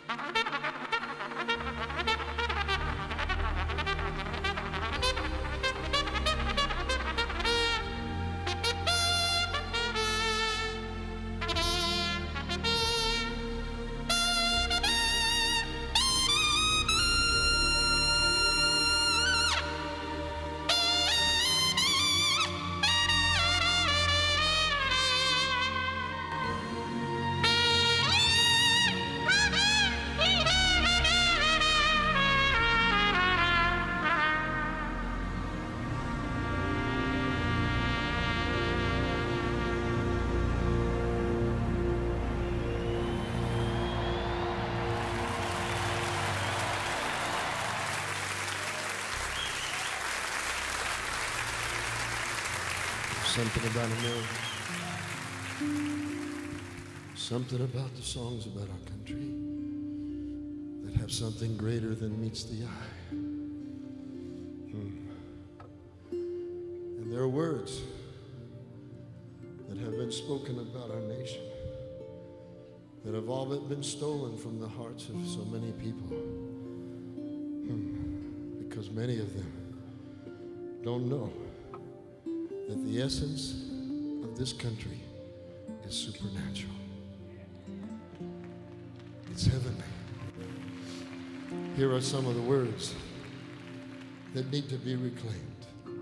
Something about America, something about the songs about our country that have something greater than meets the eye. And there are words that have been spoken about our nation that have all but been stolen from the hearts of so many people, because many of them don't know that the essence of this country is supernatural. It's heavenly. Here are some of the words that need to be reclaimed.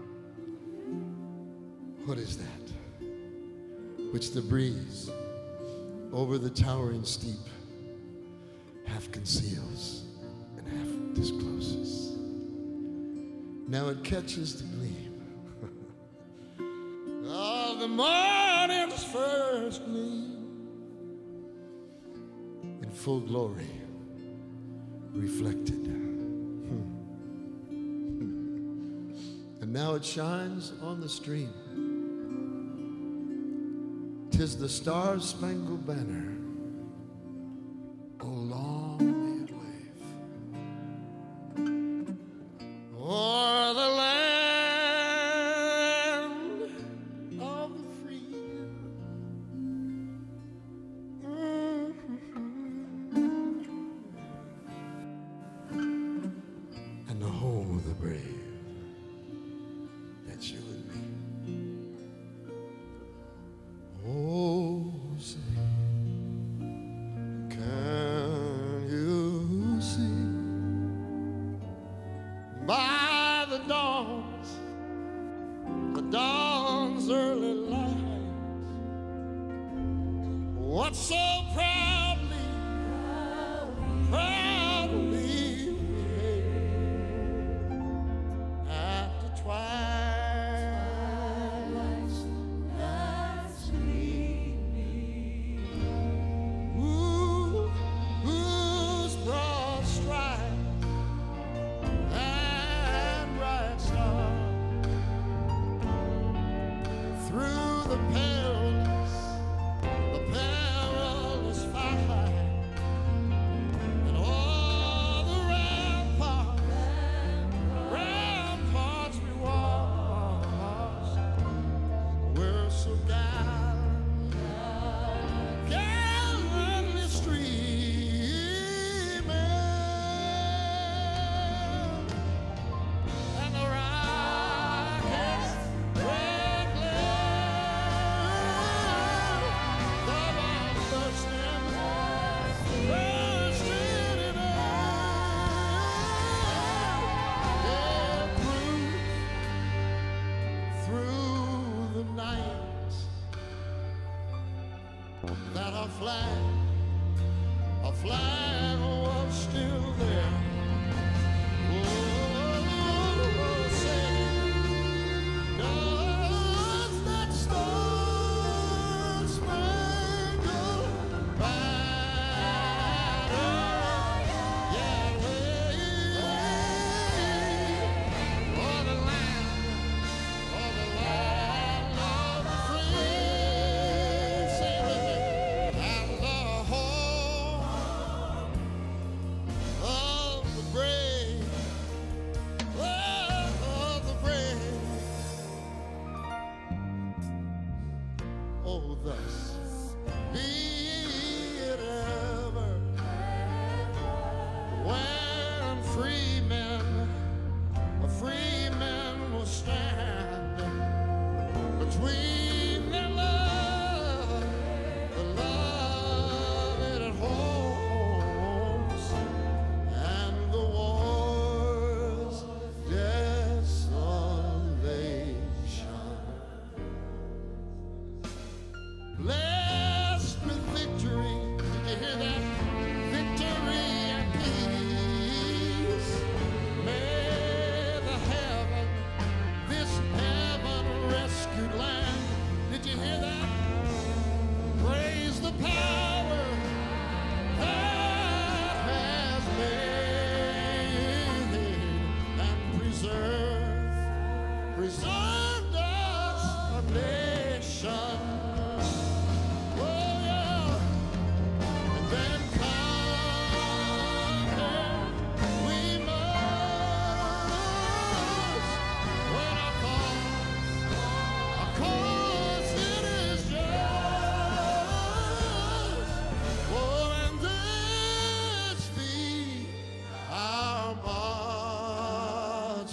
What is that which the breeze over the towering steep half conceals and half discloses? Now it catches the gleam of the morning's first gleam, in full glory reflected. And now it shines on the stream. 'Tis the star-spangled banner. Oh, long may it wave o'er the land of the free. And the home of the brave. That's you and me. Oh, say, can you see by the dawn's early light, what so proudly at the twilight's last gleaming, whose broad stripes and bright stars through the perilous fight, and all the ramparts we watched were so gallantly streaming, and the rockets red glare, the bomb bursting in air, through the night, that our flag was still there. Oh, say, does that star-spangled banner yet wave o'er the land of the free? Say with me, and the home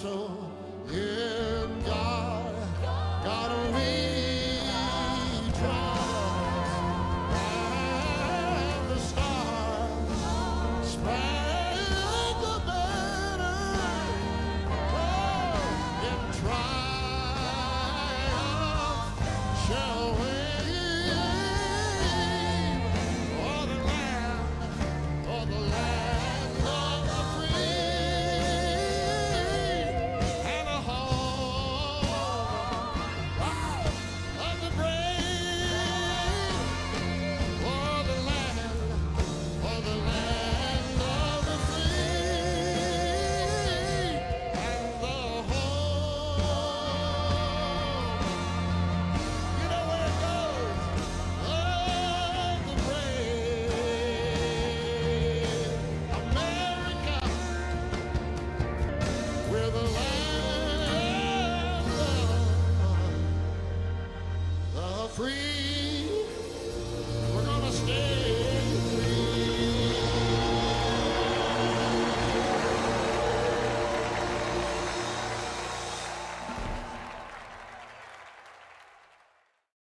told